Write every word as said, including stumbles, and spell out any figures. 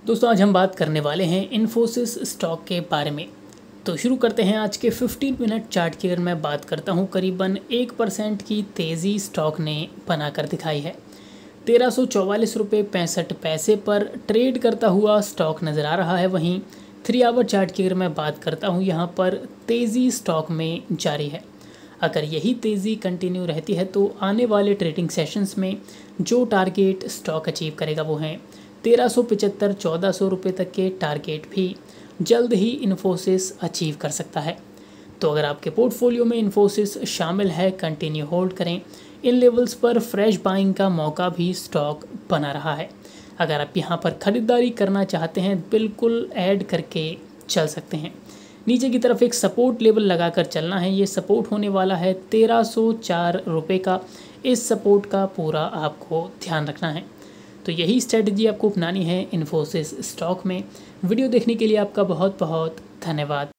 दोस्तों आज हम बात करने वाले हैं इन्फोसिस स्टॉक के बारे में। तो शुरू करते हैं आज के पंद्रह मिनट चार्ट की। अगर मैं बात करता हूं, करीबन एक परसेंट की तेज़ी स्टॉक ने बनाकर दिखाई है। तेरह सौ चौवालीस रुपये पैंसठ पैसे पर ट्रेड करता हुआ स्टॉक नज़र आ रहा है। वहीं थ्री आवर चार्ट की अगर मैं बात करता हूं, यहां पर तेज़ी स्टॉक में जारी है। अगर यही तेज़ी कंटिन्यू रहती है तो आने वाले ट्रेडिंग सेशंस में जो टारगेट स्टॉक अचीव करेगा वो हैं तेरह सौ पचहत्तर चौदह सौ रुपये तक के टारगेट भी जल्द ही इन्फोसिस अचीव कर सकता है। तो अगर आपके पोर्टफोलियो में इन्फोसिस शामिल है, कंटिन्यू होल्ड करें। इन लेवल्स पर फ्रेश बाइंग का मौका भी स्टॉक बना रहा है। अगर आप यहां पर ख़रीदारी करना चाहते हैं, बिल्कुल ऐड करके चल सकते हैं। नीचे की तरफ एक सपोर्ट लेवल लगाकर चलना है। ये सपोर्ट होने वाला है तेरह सौ चार रुपये का। इस सपोर्ट का पूरा आपको ध्यान रखना है। तो यही स्ट्रेटजी आपको अपनानी है इन्फोसिस स्टॉक में। वीडियो देखने के लिए आपका बहुत बहुत धन्यवाद।